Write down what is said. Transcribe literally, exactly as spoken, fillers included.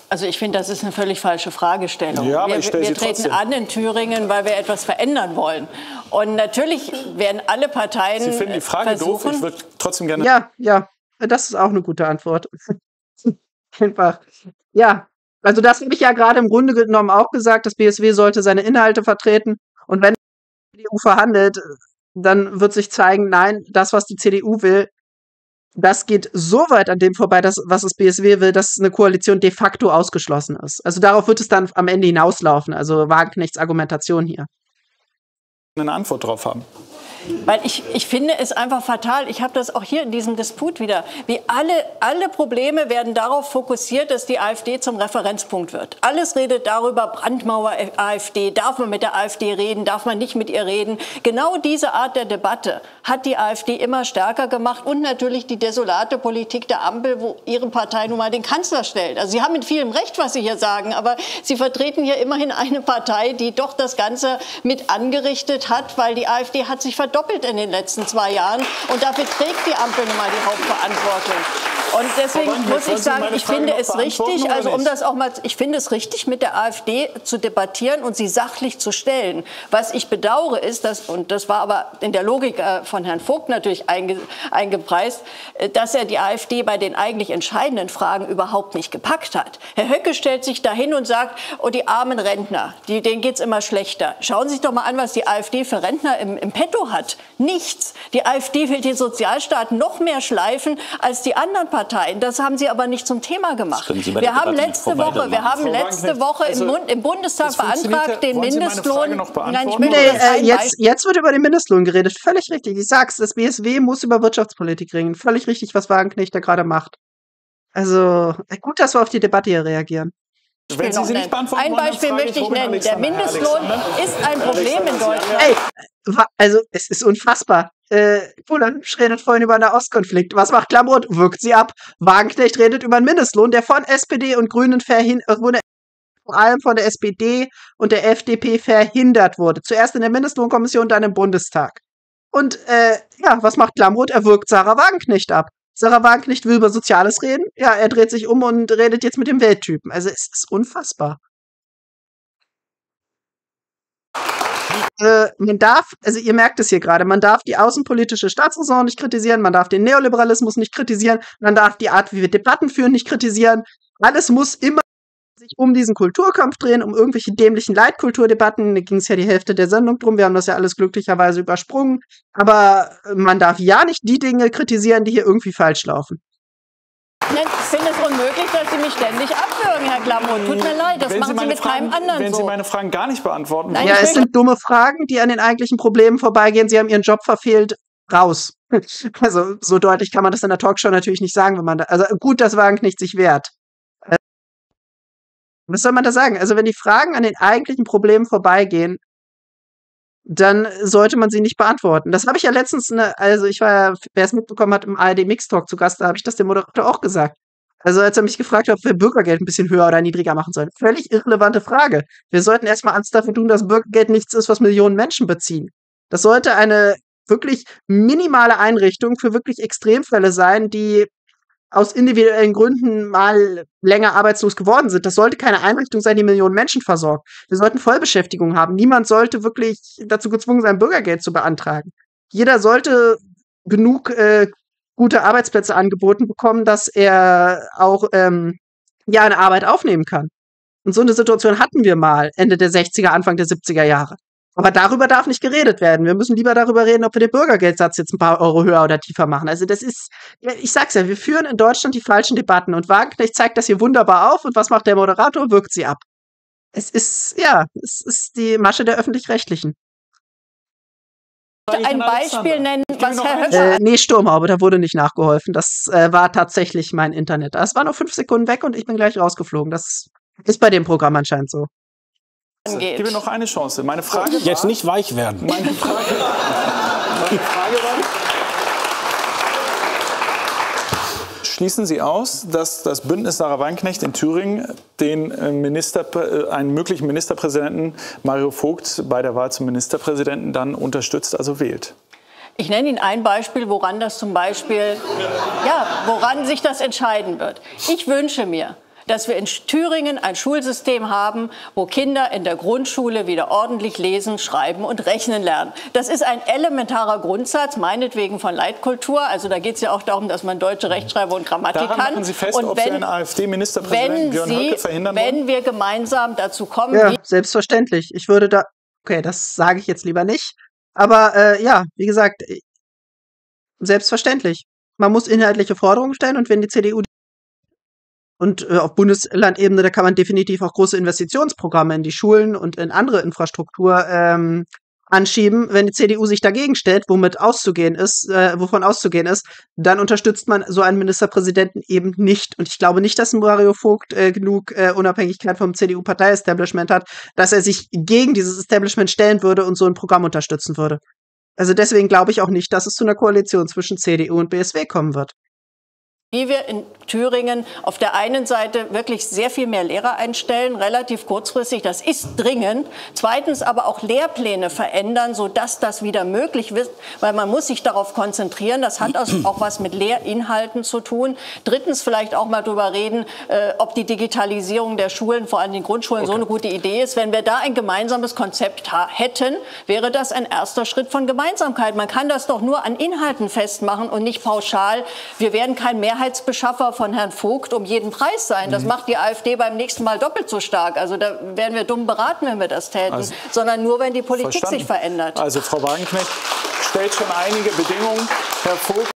Also ich finde, das ist eine völlig falsche Fragestellung. Ja, aber wir ich stelle wir sie treten trotzdem an in Thüringen, weil wir etwas verändern wollen. Und natürlich werden alle Parteien Sie finden die Frage versuchen, doof, ich würde trotzdem gerne... Ja, ja, das ist auch eine gute Antwort. Einfach. Ja, also das habe ich ja gerade im Grunde genommen auch gesagt, das B S W sollte seine Inhalte vertreten. Und wenn die C D U verhandelt, dann wird sich zeigen, nein, das, was die C D U will, das geht so weit an dem vorbei, dass, was das B S W will, dass eine Koalition de facto ausgeschlossen ist. Also darauf wird es dann am Ende hinauslaufen. Also Wagenknechts Argumentation hier. eine Antwort drauf haben. Weil ich, ich finde es einfach fatal. Ich habe das auch hier in diesem Disput wieder. Wie alle, alle Probleme werden darauf fokussiert, dass die AfD zum Referenzpunkt wird. Alles redet darüber, Brandmauer AfD, darf man mit der AfD reden, darf man nicht mit ihr reden. Genau diese Art der Debatte hat die AfD immer stärker gemacht und natürlich die desolate Politik der Ampel, wo ihre Partei nun mal den Kanzler stellt. Also Sie haben mit vielem Recht, was Sie hier sagen, aber Sie vertreten hier immerhin eine Partei, die doch das Ganze mit angerichtet hat, weil die AfD hat sich verdoppelt in den letzten zwei Jahren. Und dafür trägt die Ampel nun mal die Hauptverantwortung. Und deswegen muss ich sagen, ich finde es richtig, also um das auch mal, ich finde es richtig, mit der AfD zu debattieren und sie sachlich zu stellen. Was ich bedauere ist, dass, und das war aber in der Logik von Herrn Vogt natürlich einge, eingepreist, dass er die AfD bei den eigentlich entscheidenden Fragen überhaupt nicht gepackt hat. Herr Höcke stellt sich dahin und sagt, oh, die armen Rentner, die, denen geht's immer schlechter. Schauen Sie sich doch mal an, was die AfD für Rentner im, im Petto hat. Nichts. Die AfD will den Sozialstaat noch mehr schleifen als die anderen Parteien. Das haben sie aber nicht zum Thema gemacht. Wir haben letzte Woche, wir haben letzte Woche im, Bund, im Bundestag beantragt, den Mindestlohn. Nein, ich nee, äh, jetzt, jetzt wird über den Mindestlohn geredet. Völlig richtig. Ich sag's, das B S W muss über Wirtschaftspolitik reden. Völlig richtig, was Wagenknecht da gerade macht. Also gut, dass wir auf die Debatte hier reagieren. Wenn Sie sie nicht beantworten ein wollen, Beispiel frage möchte ich Robin nennen. Der Alexander. Mindestlohn Alexander. ist ein Problem in Deutschland. Ey, wa- also es ist unfassbar. Äh, Polen redet vorhin über einen Nahostkonflikt. Was macht Klamroth? Wirkt sie ab. Wagenknecht redet über einen Mindestlohn, der von S P D und Grünen verhindert wurde, vor allem von der S P D und der F D P verhindert wurde. Zuerst in der Mindestlohnkommission, dann im Bundestag. Und äh, ja, was macht Klamroth? Er wirkt Sarah Wagenknecht ab. Sarah Wagenknecht will über Soziales reden. Ja, er dreht sich um und redet jetzt mit dem Welttypen. Also es ist unfassbar. Äh, man darf, also ihr merkt es hier gerade, man darf die außenpolitische Staatsräson nicht kritisieren, man darf den Neoliberalismus nicht kritisieren, man darf die Art, wie wir Debatten führen, nicht kritisieren. Alles muss immer sich um diesen Kulturkampf drehen, um irgendwelche dämlichen Leitkulturdebatten. Da ging es ja die Hälfte der Sendung drum, wir haben das ja alles glücklicherweise übersprungen. Aber man darf ja nicht die Dinge kritisieren, die hier irgendwie falsch laufen. Ich finde es unmöglich, dass Sie mich ständig abwürgen, Herr Klamroth. Tut mir leid, das Wenn machen Sie Sie meine mit keinem Fragen, anderen Wenn so. Sie meine Fragen gar nicht beantworten Nein, wollen. Ja, ich es sind dumme Fragen, die an den eigentlichen Problemen vorbeigehen. Sie haben Ihren Job verfehlt. Raus. Also so deutlich kann man das in der Talkshow natürlich nicht sagen, wenn man da, also gut, dass Wagenknecht sich wehrt. Äh, Was soll man da sagen? Also wenn die Fragen an den eigentlichen Problemen vorbeigehen, dann sollte man sie nicht beantworten. Das habe ich ja letztens, ne, also ich war ja, wer es mitbekommen hat, im A R D Mixtalk zu Gast, da habe ich das dem Moderator auch gesagt. Also als er mich gefragt hat, ob wir Bürgergeld ein bisschen höher oder niedriger machen sollen. Völlig irrelevante Frage. Wir sollten erstmal alles dafür tun, dass Bürgergeld nichts ist, was Millionen Menschen beziehen. Das sollte eine wirklich minimale Einrichtung für wirklich Extremfälle sein, die aus individuellen Gründen mal länger arbeitslos geworden sind. Das sollte keine Einrichtung sein, die Millionen Menschen versorgt. Wir sollten Vollbeschäftigung haben. Niemand sollte wirklich dazu gezwungen sein, Bürgergeld zu beantragen. Jeder sollte genug äh, gute Arbeitsplätze angeboten bekommen, dass er auch ähm, ja eine Arbeit aufnehmen kann. Und so eine Situation hatten wir mal Ende der sechziger, Anfang der siebziger Jahre. Aber darüber darf nicht geredet werden. Wir müssen lieber darüber reden, ob wir den Bürgergeldsatz jetzt ein paar Euro höher oder tiefer machen. Also das ist, ja, ich sag's ja, wir führen in Deutschland die falschen Debatten und Wagenknecht zeigt das hier wunderbar auf und was macht der Moderator? Wirkt sie ab. Es ist, ja, es ist die Masche der Öffentlich-Rechtlichen. Ein Beispiel nennen, was Herr Höcke... Äh, nee, Sturmhaube, da wurde nicht nachgeholfen. Das äh, war tatsächlich mein Internet. Es war nur fünf Sekunden weg und ich bin gleich rausgeflogen. Das ist bei dem Programm anscheinend so. angeht. Ich gebe noch eine Chance. Meine Frage war, Jetzt nicht weich werden. Meine Frage, meine Frage war, schließen Sie aus, dass das Bündnis Sarah Wagenknecht in Thüringen den Minister, einen möglichen Ministerpräsidenten Mario Vogt bei der Wahl zum Ministerpräsidenten dann unterstützt, also wählt? Ich nenne Ihnen ein Beispiel, woran das zum Beispiel, ja, woran sich das entscheiden wird. Ich wünsche mir, dass wir in Thüringen ein Schulsystem haben, wo Kinder in der Grundschule wieder ordentlich lesen, schreiben und rechnen lernen. Das ist ein elementarer Grundsatz, meinetwegen von Leitkultur. Also da geht es ja auch darum, dass man deutsche Rechtschreibung und Grammatik Daran kann. machen Sie fest, und ob wenn, Sie einen AfD-Ministerpräsidenten Björn Höcke verhindern wollen? Wenn wir gemeinsam dazu kommen... Ja, selbstverständlich. Ich würde da... Okay, das sage ich jetzt lieber nicht. Aber äh, ja, wie gesagt, selbstverständlich. Man muss inhaltliche Forderungen stellen und wenn die C D U und äh, auf Bundeslandebene, da kann man definitiv auch große Investitionsprogramme in die Schulen und in andere Infrastruktur ähm, anschieben. Wenn die C D U sich dagegen stellt, womit auszugehen ist, äh, wovon auszugehen ist, dann unterstützt man so einen Ministerpräsidenten eben nicht. Und ich glaube nicht, dass Mario Vogt äh, genug äh, Unabhängigkeit vom C D U-Partei-Establishment hat, dass er sich gegen dieses Establishment stellen würde und so ein Programm unterstützen würde. Also deswegen glaube ich auch nicht, dass es zu einer Koalition zwischen C D U und B S W kommen wird. Wie wir in Thüringen auf der einen Seite wirklich sehr viel mehr Lehrer einstellen, relativ kurzfristig, das ist dringend. Zweitens aber auch Lehrpläne verändern, sodass das wieder möglich wird, weil man muss sich darauf konzentrieren. Das hat auch was mit Lehrinhalten zu tun. Drittens vielleicht auch mal darüber reden, äh, ob die Digitalisierung der Schulen, vor allem den Grundschulen, okay. so eine gute Idee ist. Wenn wir da ein gemeinsames Konzept hätten, wäre das ein erster Schritt von Gemeinsamkeit. Man kann das doch nur an Inhalten festmachen und nicht pauschal. Wir werden kein Mehrheitsbeschaffer von Herrn Vogt um jeden Preis sein. Das macht die AfD beim nächsten Mal doppelt so stark. Also da wären wir dumm beraten, wenn wir das täten. Also, sondern nur, wenn die Politik verstanden. sich verändert. Also Frau Wagenknecht stellt schon einige Bedingungen. Herr Vogt